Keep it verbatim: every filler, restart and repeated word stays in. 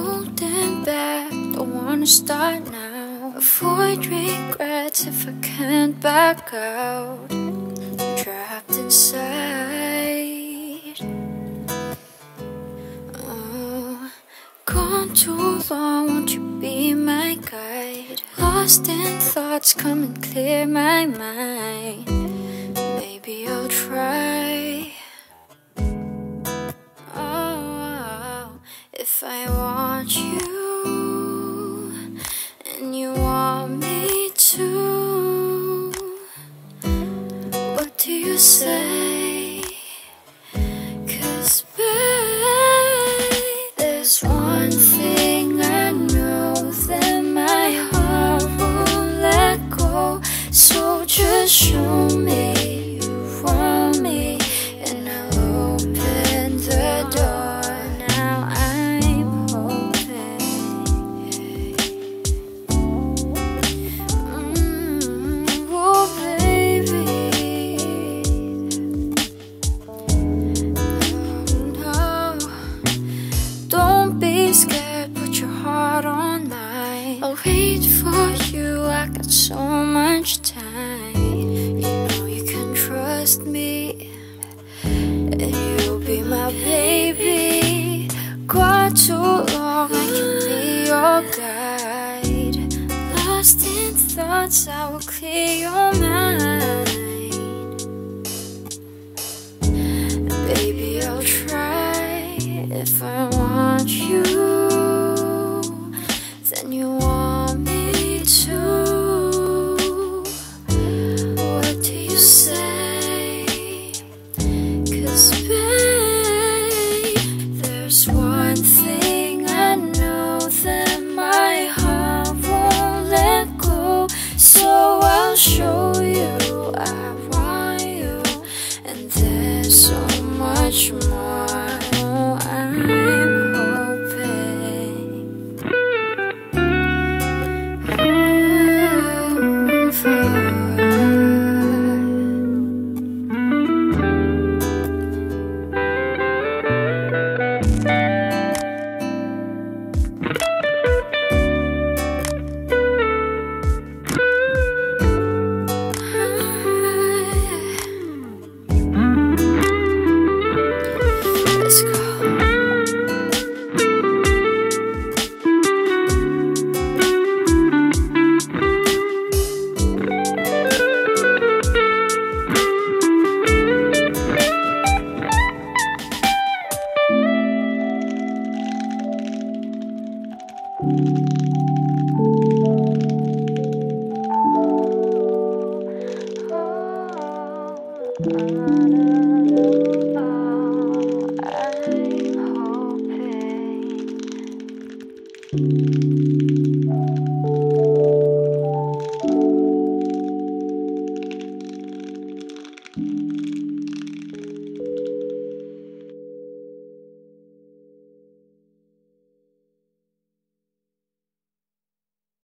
holding back, don't wanna start now. Avoid regrets if I can't back out. Trapped inside. Oh, gone too long, won't you be my guide? Lost in thoughts, come and clear my mind. Maybe I'll try. Oh, if I want you and you want me too, what do you say? 'Cause babe, there's one thing I know that my heart won't let go. So just show me you want me, and I'll open the door. Now I'm hoping. Mm, oh baby, oh, no. Don't be scared, put your heart on mine. I'll wait for you, I got so much time. You know you can trust me, and you'll be my baby. Got too long, I can be your guide. Lost in thoughts, I will clear your mind. Baby, I'll try. If I want you, then you want me too. What do you say? 'Cause babe, there's one thing I know that my heart won't let go. So I'll show you I want you, and there's so much more. Oh, I'm hoping. Oh, for let's go. I'm hoping.